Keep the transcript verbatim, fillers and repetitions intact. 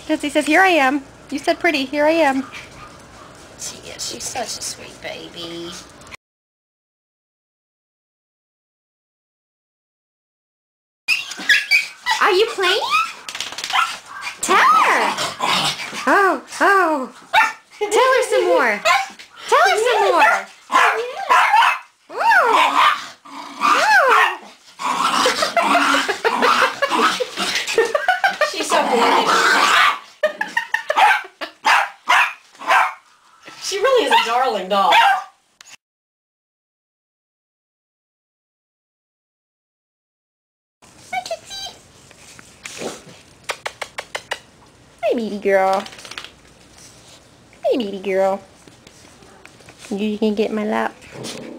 Tootsie says, here I am. You said pretty. Here I am. She is. She's such a sweet baby. Are you playing? Tell her. Oh, oh. Tell her some more. Tell her some more. She's so boring. She really is a darling dog. Hi, Tootsie. Hi, meaty girl. Hi, meaty girl. You can get in my lap.